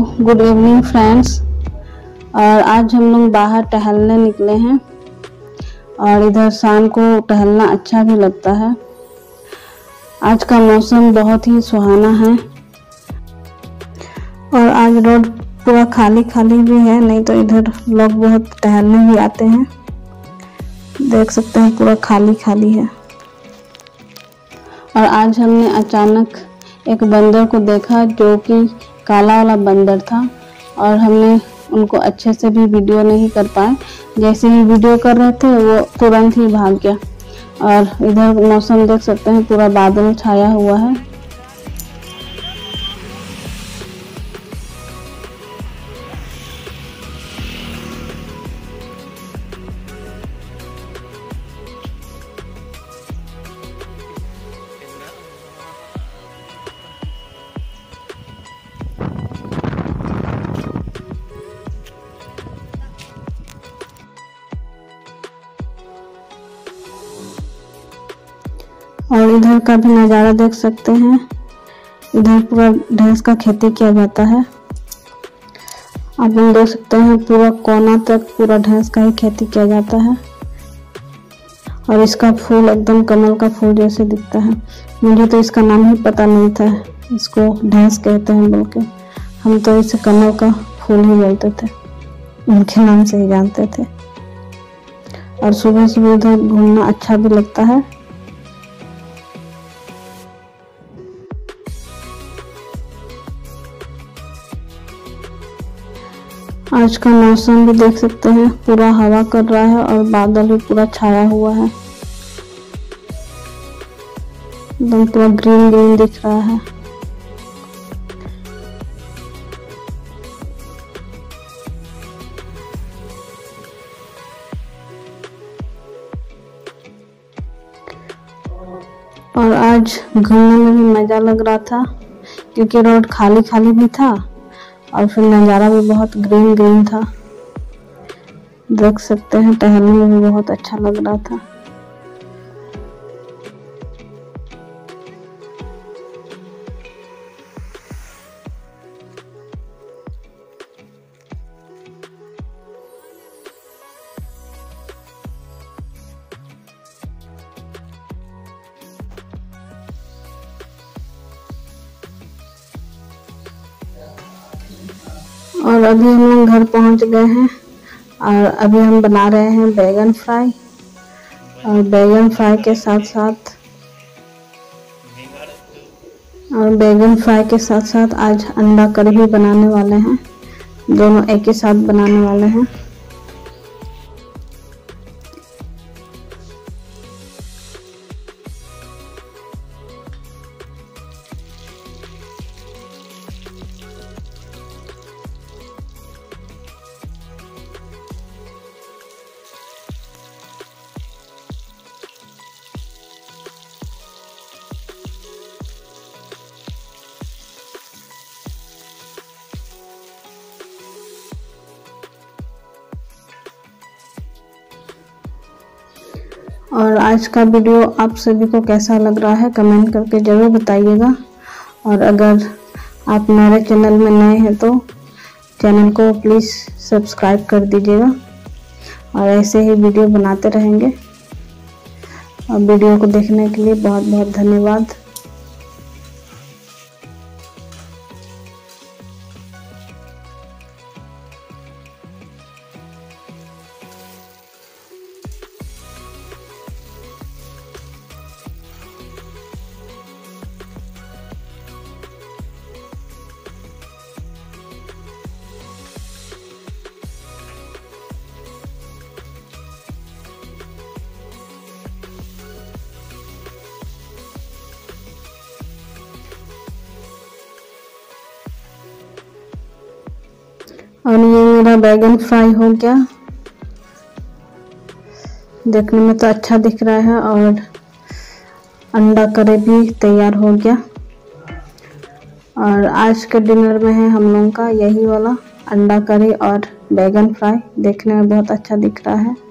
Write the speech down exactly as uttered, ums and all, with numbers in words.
Good evening friends. और आज हम लोग बाहर टहलने निकले हैं और इधर शाम को टहलना अच्छा भी लगता है। आज का मौसम बहुत ही सुहाना है और आज रोड पूरा खाली खाली भी है, नहीं तो इधर लोग बहुत टहलने भी आते हैं। देख सकते हैं पूरा खाली खाली है। और आज हमने अचानक एक बंदर को देखा जो कि काला वाला बंदर था और हमने उनको अच्छे से भी वीडियो नहीं कर पाए। जैसे ही वीडियो कर रहे थे वो तुरंत ही भाग गया। और इधर मौसम देख सकते हैं पूरा बादल छाया हुआ है। और इधर का भी नज़ारा देख सकते हैं। इधर पूरा ढेंस का खेती किया जाता है। आप लोग देख सकते हैं पूरा कोना तक पूरा ढेंस का ही खेती किया जाता है। और इसका फूल एकदम कमल का फूल जैसे दिखता है। मुझे तो इसका नाम ही पता नहीं था, इसको ढेंस कहते हैं बोल के। हम तो इसे कमल का फूल ही बोलते थे, उनके नाम से ही जानते थे। और सुबह सुबह इधर घूमना अच्छा भी लगता है। आज का मौसम भी देख सकते हैं, पूरा हवा कर रहा है और बादल भी पूरा छाया हुआ है। एकदम पूरा ग्रीन ग्रीन दिख रहा है। और आज घूमने में भी मजा लग रहा था क्योंकि रोड खाली खाली भी था और फिर नज़ारा भी बहुत ग्रीन ग्रीन था। देख सकते हैं टहलने में भी बहुत अच्छा लग रहा था। और अभी हम लोग घर पहुंच गए हैं और अभी हम बना रहे हैं बैगन फ्राई। और बैगन फ्राई के साथ साथ और बैगन फ्राई के साथ साथ आज अंडा करी भी बनाने वाले हैं। दोनों एक ही साथ बनाने वाले हैं। और आज का वीडियो आप सभी को कैसा लग रहा है कमेंट करके ज़रूर बताइएगा। और अगर आप मेरे चैनल में नए हैं तो चैनल को प्लीज़ सब्सक्राइब कर दीजिएगा। और ऐसे ही वीडियो बनाते रहेंगे। और वीडियो को देखने के लिए बहुत बहुत धन्यवाद। और ये मेरा बैगन फ्राई हो गया। देखने में तो अच्छा दिख रहा है। और अंडा करी भी तैयार हो गया। और आज के डिनर में है हम लोगों का यही वाला अंडा करी और बैगन फ्राई। देखने में बहुत अच्छा दिख रहा है।